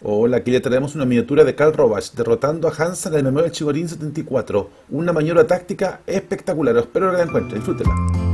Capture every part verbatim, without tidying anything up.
Hola, aquí le traemos una miniatura de Karl Rovach derrotando a Hansa en el Memorial Chigorin setenta y cuatro. Una maniobra táctica espectacular. Espero que la encuentre. Disfrútela.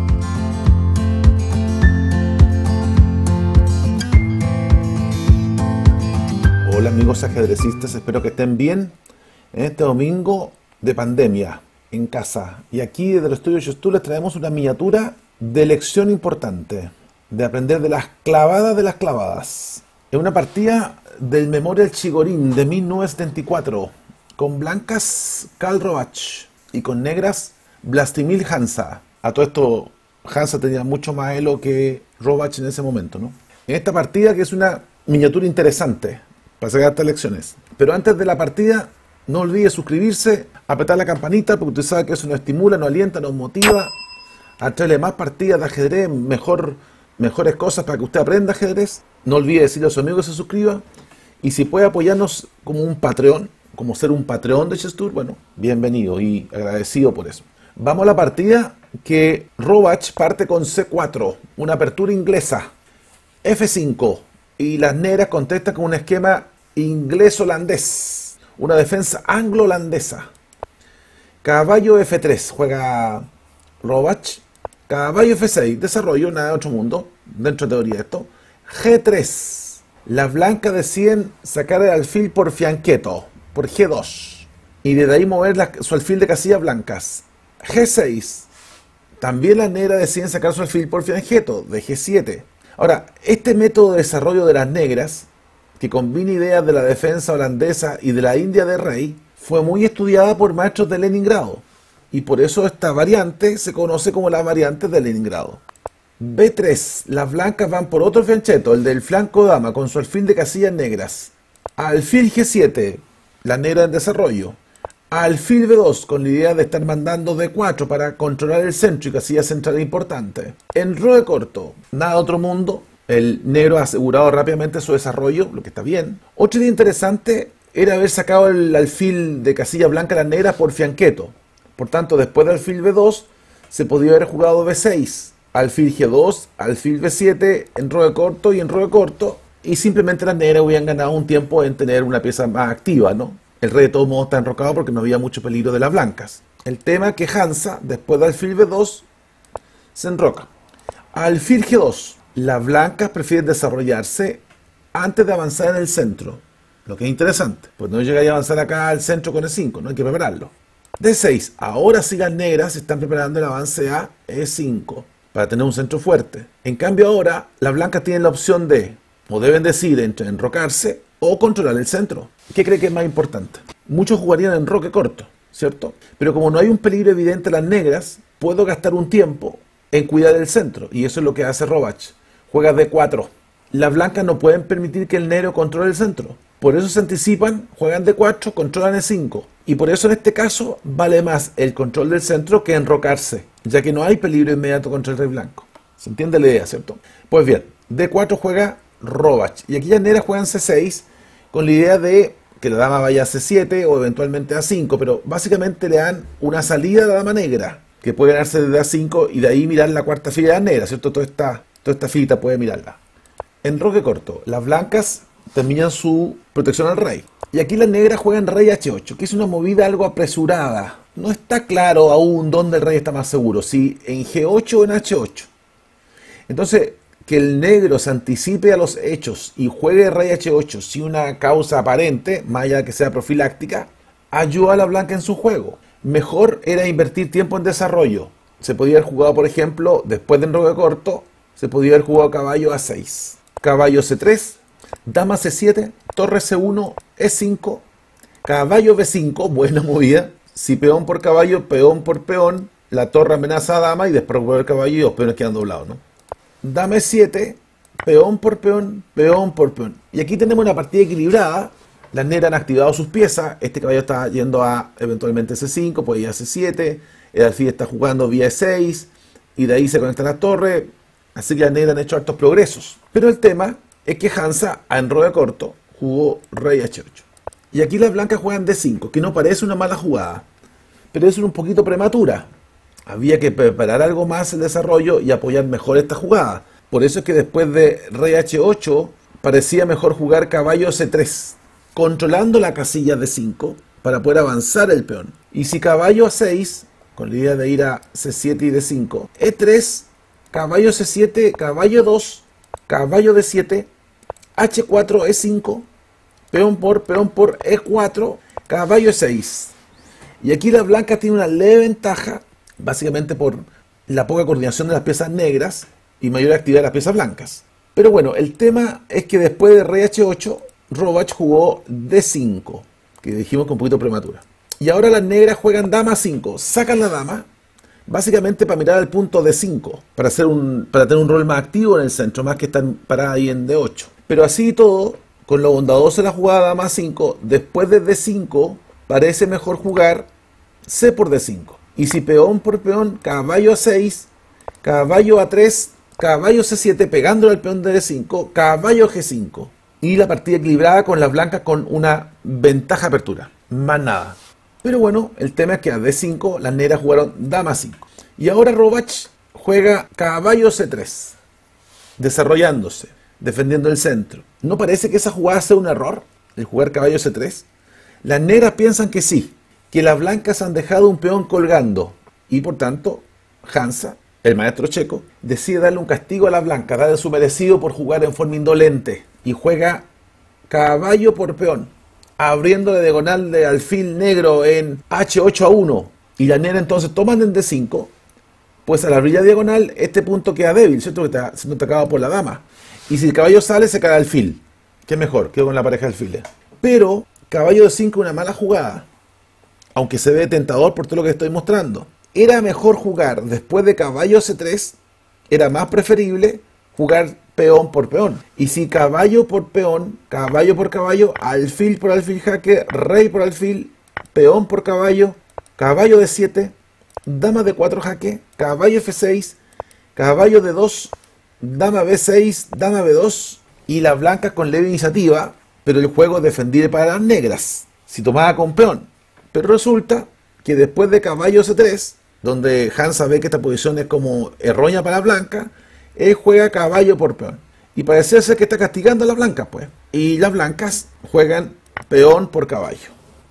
Hola amigos ajedrecistas, espero que estén bien en este domingo de pandemia en casa. Y aquí desde el estudio Chestú les traemos una miniatura de lección importante, de aprender de las clavadas de las clavadas. Es una partida del Memorial Chigorin de mil novecientos setenta y cuatro, con blancas Karl Rovach y con negras Vlastimil Hansa. A todo esto, Hansa tenía mucho más elo que Rovach en ese momento, ¿no? En esta partida, que es una miniatura interesante para sacar estas lecciones. Pero antes de la partida, no olvide suscribirse, apretar la campanita, porque usted sabe que eso nos estimula, nos alienta, nos motiva a traerle más partidas de ajedrez, mejor, mejores cosas para que usted aprenda ajedrez. No olvide decirle a sus amigos que se suscriban. Y si puede apoyarnos como un Patreon, como ser un Patreon de Chess Tour, bueno, bienvenido y agradecido por eso. Vamos a la partida que Rovach parte con ce cuatro, una apertura inglesa, efe cinco, y las negras contestan con un esquema inglés-holandés, una defensa anglo-holandesa. Caballo efe tres, juega Rovach. Caballo efe seis, desarrollo, nada de otro mundo, dentro de teoría esto. ge tres. Las blancas deciden sacar el alfil por fianqueto, por ge dos. Y desde ahí mover la, su alfil de casillas blancas. ge seis. También las negras deciden sacar su alfil por fianqueto, de ge siete. Ahora, este método de desarrollo de las negras, que combina ideas de la defensa holandesa y de la India de rey, fue muy estudiada por maestros de Leningrado. Y por eso esta variante se conoce como la variante de Leningrado. be tres. Las blancas van por otro fianchetto, el del flanco dama, con su alfil de casillas negras. Alfil ge siete, la negra en desarrollo. Alfil be dos, con la idea de estar mandando de cuatro para controlar el centro y casillas centrales importantes. Enroque corto, nada de otro mundo. El negro ha asegurado rápidamente su desarrollo, lo que está bien. Otra idea interesante era haber sacado el alfil de casilla blanca a las negras por fianqueto. Por tanto, después del alfil be dos, se podía haber jugado be seis. Alfil ge dos, alfil be siete, enroque corto y enroque corto, y simplemente las negras hubieran ganado un tiempo en tener una pieza más activa, ¿no? El rey de todos modos está enrocado porque no había mucho peligro de las blancas. El tema es que Hansa, después de alfil be dos, se enroca. Alfil ge dos, las blancas prefieren desarrollarse antes de avanzar en el centro, lo que es interesante, pues no llegáis a avanzar acá al centro con e cinco, no hay que prepararlo. de seis, ahora sí las negras están preparando el avance a e cinco. Para tener un centro fuerte. En cambio ahora, las blancas tienen la opción de, o deben decidir entre enrocarse o controlar el centro. ¿Qué cree que es más importante? Muchos jugarían en enroque corto, ¿cierto? Pero como no hay un peligro evidente en las negras, puedo gastar un tiempo en cuidar el centro. Y eso es lo que hace Rovach. Juega de cuatro. Las blancas no pueden permitir que el negro controle el centro. Por eso se anticipan, juegan de cuatro, controlan e cinco. Y por eso en este caso vale más el control del centro que enrocarse, ya que no hay peligro inmediato contra el rey blanco. ¿Se entiende la idea, cierto? Pues bien, de cuatro juega Rovach. Y aquí las negras juegan ce seis con la idea de que la dama vaya a ce siete o eventualmente a cinco. Pero básicamente le dan una salida a la dama negra, que puede ganarse desde a cinco y de ahí mirar la cuarta fila de las negras, ¿cierto? Toda esta, toda esta filita puede mirarla. Enroque corto. Las blancas terminan su protección al rey. Y aquí las negras juegan rey hache ocho, que es una movida algo apresurada. No está claro aún dónde el rey está más seguro, si en ge ocho o en hache ocho. Entonces, que el negro se anticipe a los hechos y juegue rey hache ocho sin una causa aparente, más allá que sea profiláctica, ayuda a la blanca en su juego. Mejor era invertir tiempo en desarrollo. Se podía haber jugado, por ejemplo, después de enroque corto, se podía haber jugado caballo a seis. Caballo ce tres. Dama ce siete, torre ce uno, e cinco, caballo be cinco, buena movida. Si peón por caballo, peón por peón, la torre amenaza a dama y después por el caballo y los peones quedan doblados, ¿no? Dama e siete, peón por peón, peón por peón. Y aquí tenemos una partida equilibrada. Las negras han activado sus piezas. Este caballo está yendo a eventualmente ce cinco, puede ir a ce siete. El alfil está jugando vía e seis y de ahí se conecta la torre. Así que las negras han hecho hartos progresos. Pero el tema es que Hansa, a enroque corto, jugó rey hache ocho. Y aquí las blancas juegan de cinco, que no parece una mala jugada, pero es un poquito prematura. Había que preparar algo más el desarrollo y apoyar mejor esta jugada. Por eso es que después de rey hache ocho, parecía mejor jugar caballo ce tres. controlando la casilla de cinco para poder avanzar el peón. Y si caballo a seis, con la idea de ir a ce siete y de cinco, e tres, caballo ce siete, caballo dos, caballo de siete, hache cuatro, e cinco, peón por, peón por, e cuatro, caballo e seis. Y aquí la blanca tiene una leve ventaja, básicamente por la poca coordinación de las piezas negras y mayor actividad de las piezas blancas. Pero bueno, el tema es que después de rey hache ocho, Rovach jugó de cinco, que dijimos que un poquito prematura. Y ahora las negras juegan dama cinco, sacan la dama, básicamente para mirar al punto de cinco, para, hacer un, para tener un rol más activo en el centro, más que estar parada ahí en de ocho. Pero así y todo, con lo bondadoso de la jugada dama cinco, después de de cinco, parece mejor jugar c por de cinco. Y si peón por peón, caballo a seis, caballo a tres, caballo ce siete, pegándole al peón de de cinco, caballo ge cinco. Y la partida equilibrada con las blancas con una ventaja apertura. Más nada. Pero bueno, el tema es que a de cinco las negras jugaron dama cinco. Y ahora Rovach juega caballo ce tres, desarrollándose, defendiendo el centro. ¿No parece que esa jugada sea un error, el jugar caballo ce tres? Las negras piensan que sí, que las blancas han dejado un peón colgando. Y por tanto, Hansa, el maestro checo, decide darle un castigo a las blancas, darle su merecido por jugar en forma indolente. Y juega caballo por peón, abriendo la diagonal de alfil negro en hache ocho a uno. Y las negras entonces toman en de cinco. Pues al abrir la diagonal, este punto queda débil, ¿cierto? Que está siendo atacado por la dama. Y si el caballo sale, se cae alfil. ¿Qué mejor? Quedo con la pareja de alfiles. Pero caballo de cinco es una mala jugada, aunque se ve tentador por todo lo que estoy mostrando. Era mejor jugar después de caballo ce tres, era más preferible jugar peón por peón. Y si caballo por peón, caballo por caballo, alfil por alfil jaque, rey por alfil, peón por caballo, caballo de siete, dama de cuatro jaque, caballo efe seis, caballo de dos, dama be seis, dama be dos, y las blancas con leve iniciativa, pero el juego es defendible para las negras, si tomaba con peón. Pero resulta que después de caballo ce tres, donde Hansa ve que esta posición es como errónea para la blanca, él juega caballo por peón. Y parece ser que está castigando a las blancas, pues. Y las blancas juegan peón por caballo.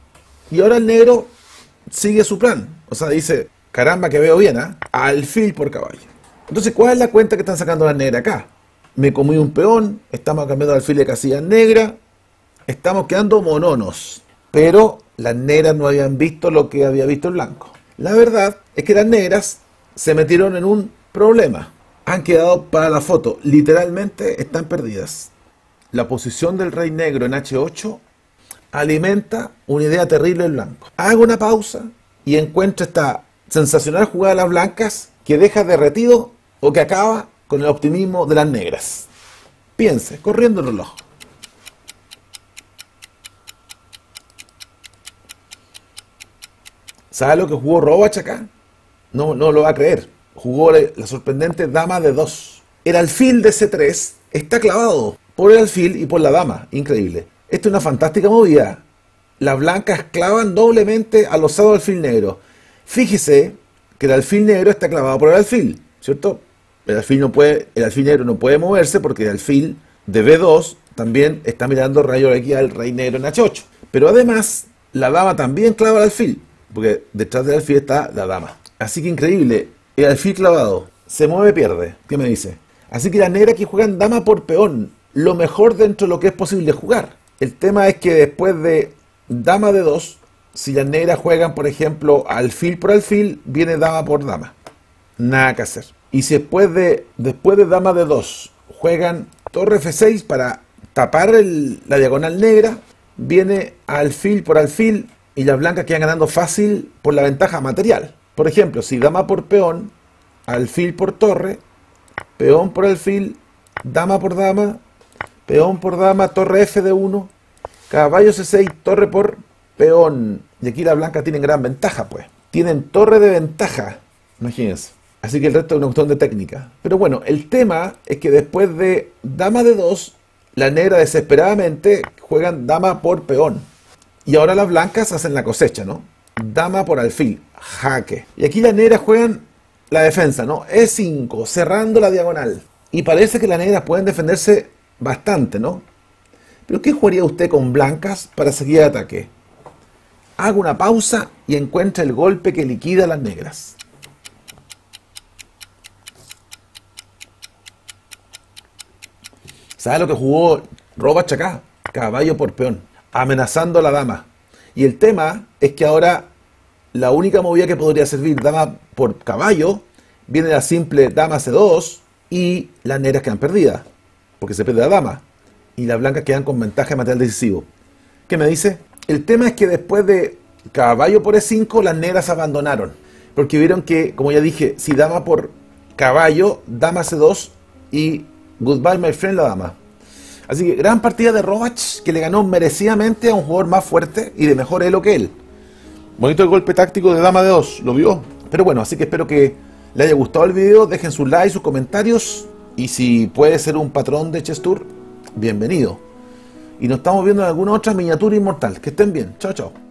Y ahora el negro sigue su plan. O sea, dice, caramba que veo bien, ¿eh? Alfil por caballo. Entonces, ¿cuál es la cuenta que están sacando las negras acá? Me comí un peón, estamos cambiando alfil de casilla negra, estamos quedando mononos. Pero las negras no habían visto lo que había visto el blanco. La verdad es que las negras se metieron en un problema. Han quedado para la foto. Literalmente están perdidas. La posición del rey negro en hache ocho alimenta una idea terrible del blanco. Hago una pausa y encuentro esta sensacional jugada de las blancas que deja derretido o que acaba con el optimismo de las negras. Piense, corriendo el reloj. ¿Sabe lo que jugó Rovach acá? No, no lo va a creer. Jugó la, la sorprendente dama de dos. El alfil de ce tres está clavado por el alfil y por la dama. Increíble. Esta es una fantástica movida. Las blancas clavan doblemente al osado alfil negro. Fíjese que el alfil negro está clavado por el alfil, ¿cierto? El alfil, no puede, el alfil negro no puede moverse porque el alfil de be dos también está mirando rayo aquí al rey negro en hache ocho. Pero además, la dama también clava el alfil, porque detrás del alfil está la dama. Así que increíble, el alfil clavado, se mueve, pierde. ¿Qué me dice? Así que las negras que juegan dama por peón, lo mejor dentro de lo que es posible jugar. El tema es que después de dama de dos, si las negras juegan, por ejemplo, alfil por alfil, viene dama por dama. Nada que hacer. Y si después de, después de dama de dos, juegan torre efe seis para tapar el, la diagonal negra, viene alfil por alfil, y las blancas quedan ganando fácil por la ventaja material. Por ejemplo, si dama por peón, alfil por torre, peón por alfil, dama por dama, peón por dama, torre efe de uno, caballo ce seis, torre por peón. Y aquí las blancas tienen gran ventaja, pues. Tienen torre de ventaja, imagínense. Así que el resto es una cuestión de técnica. Pero bueno, el tema es que después de dama de dos, la negra desesperadamente juegan dama por peón. Y ahora las blancas hacen la cosecha, ¿no? Dama por alfil, jaque. Y aquí las negras juegan la defensa, ¿no? e cinco, cerrando la diagonal. Y parece que las negras pueden defenderse bastante, ¿no? Pero ¿qué jugaría usted con blancas para seguir el ataque? Haga una pausa y encuentra el golpe que liquida a las negras. ¿Sabe lo que jugó Rovach acá? Caballo por peón, amenazando a la dama. Y el tema es que ahora la única movida que podría servir dama por caballo viene la simple dama ce dos y las negras quedan perdidas, porque se pierde la dama. Y las blancas quedan con ventaja de material decisivo. ¿Qué me dice? El tema es que después de caballo por e cinco, las negras abandonaron. Porque vieron que, como ya dije, si dama por caballo, dama ce dos y goodbye my friend la dama. Así que gran partida de Rovach, que le ganó merecidamente a un jugador más fuerte y de mejor elo que él. Bonito el golpe táctico de dama de dos, ¿lo vio? Pero bueno, así que espero que le haya gustado el video, dejen sus likes, sus comentarios, y si puede ser un patrón de Chess Tour, bienvenido. Y nos estamos viendo en alguna otra miniatura inmortal. Que estén bien. Chao, chao.